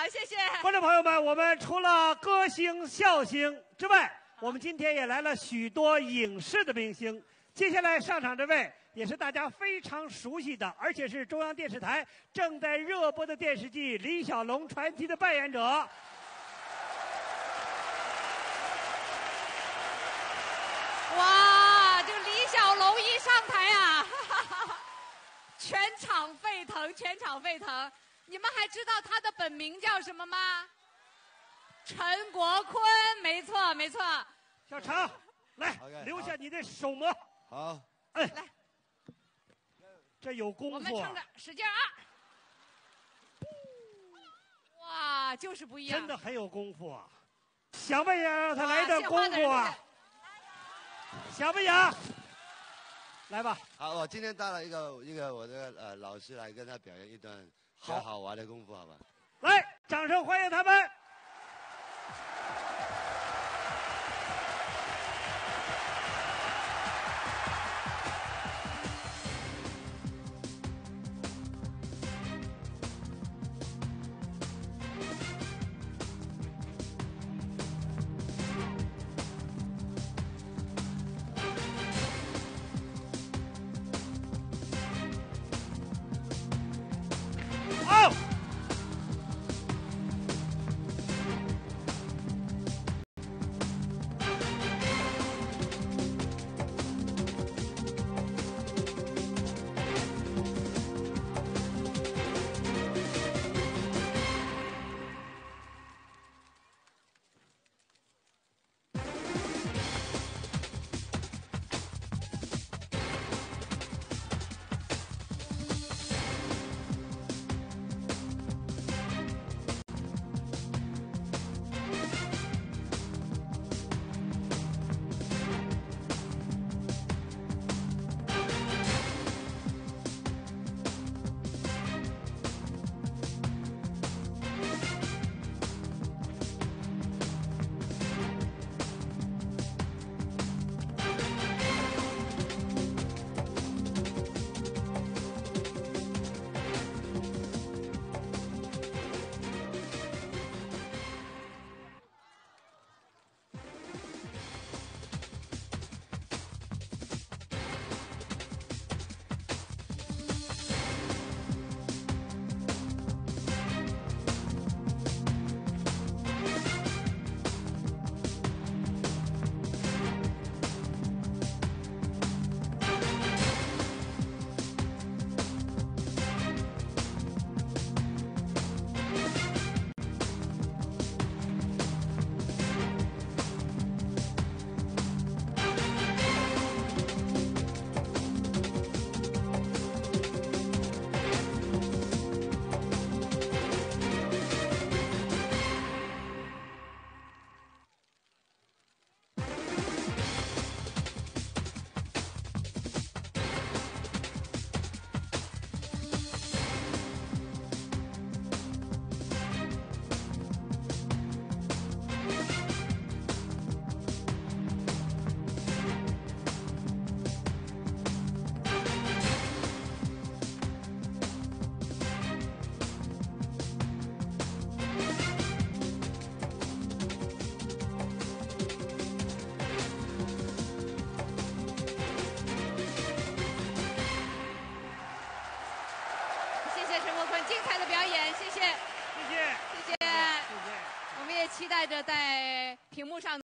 谢谢观众朋友们，我们除了歌星、笑星之外，我们今天也来了许多影视的明星。接下来上场这位也是大家非常熟悉的，而且是中央电视台正在热播的电视剧《李小龙传奇》的扮演者。 哇，这个李小龙一上台啊，全场沸腾，全场沸腾。你们还知道他的本名叫什么吗？陈国坤，没错没错。 小常，来留下你的手模。 好， 哎， 来， 这有功夫、啊。 我们撑着，使劲啊！哇，就是不一样， 真的很有功夫啊！想不想让他来点功夫啊？想不想？来吧。 好，我今天带了一个我的老师来跟他表演一段比较好玩的功夫，好吧？ 来，掌声欢迎他们。 期待着在屏幕上。